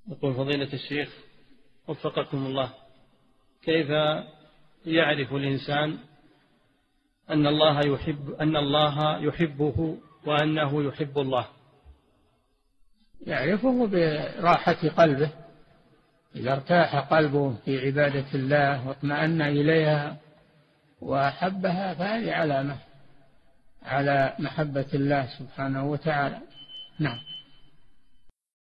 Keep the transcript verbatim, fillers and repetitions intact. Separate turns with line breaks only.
يقول فضيلة الشيخ وفقكم الله، كيف يعرف الإنسان أن الله يحب أن الله يحبه وأنه يحب الله؟
يعرفه براحة قلبه، إذا ارتاح قلبه في عبادة الله واطمأن إليها وأحبها فهذه علامة على محبة الله سبحانه وتعالى. نعم.